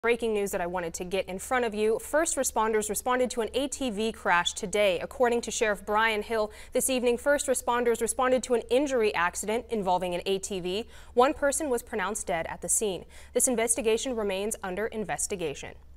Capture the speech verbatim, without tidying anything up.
Breaking news that I wanted to get in front of you. First responders responded to an A T V crash today. According to Sheriff Brian Hill, this evening first responders responded to an injury accident involving an A T V. One person was pronounced dead at the scene. This investigation remains under investigation.